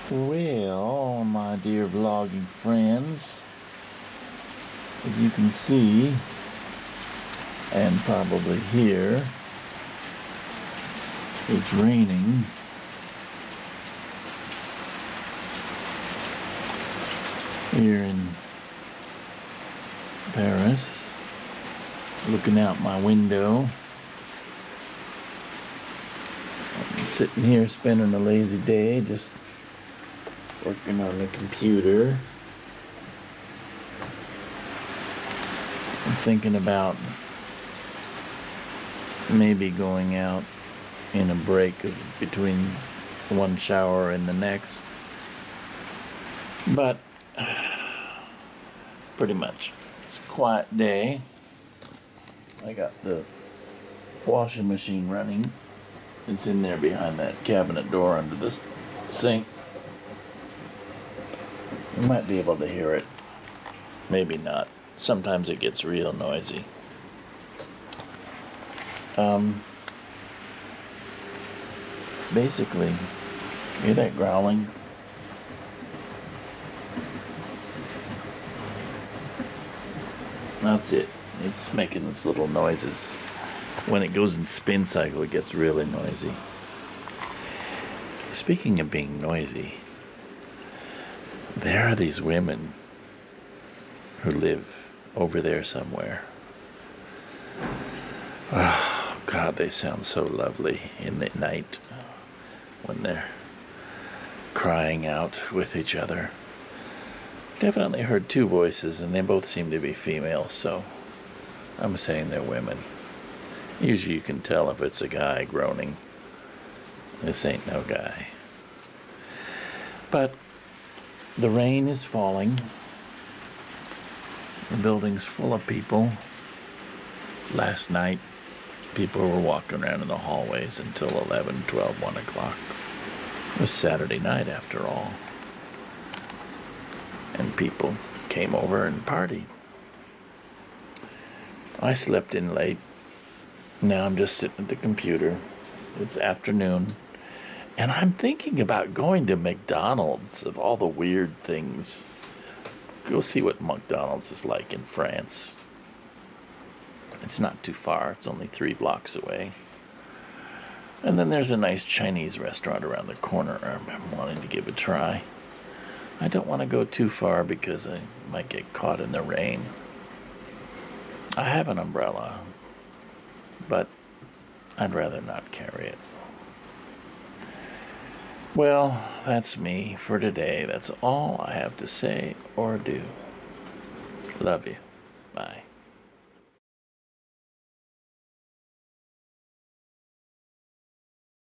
Well, my dear vlogging friends, as you can see, and probably hear, it's raining. Here in Paris, looking out my window. I'm sitting here spending a lazy day, just working on the computer. I'm thinking about maybe going out in a break between one shower and the next. But pretty much it's a quiet day. I got the washing machine running. It's in there behind that cabinet door under the sink. You might be able to hear it. Maybe not. Sometimes it gets real noisy. Basically, hear that growling? That's it. It's making these little noises. When it goes in spin cycle, it gets really noisy. Speaking of being noisy, there are these women who live over there somewhere. Oh, God, they sound so lovely in the night when they're crying out with each other. Definitely heard two voices, and they both seem to be female, so I'm saying they're women. Usually you can tell if it's a guy groaning. This ain't no guy. But the rain is falling. The building's full of people. Last night, people were walking around in the hallways until 11, 12, 1 o'clock. It was Saturday night after all. And people came over and partied. I slept in late. Now I'm just sitting at the computer. It's afternoon. And I'm thinking about going to McDonald's, of all the weird things. Go see what McDonald's is like in France. It's not too far. It's only 3 blocks away. And then there's a nice Chinese restaurant around the corner I'm wanting to give a try. I don't want to go too far because I might get caught in the rain. I have an umbrella, but I'd rather not carry it. Well, that's me for today. That's all I have to say or do. Love you. Bye.